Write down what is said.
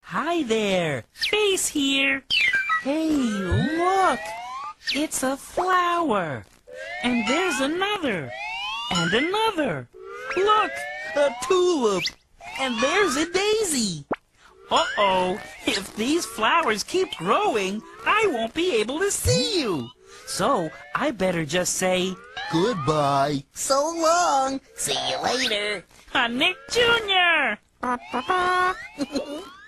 Hi there. Face here. Hey, look. It's a flower. And there's another. And another. Look, a tulip. And there's a daisy. Uh-oh. If these flowers keep growing, I won't be able to see you. So I better just say, Goodbye. So long. See you later. Nick Jr.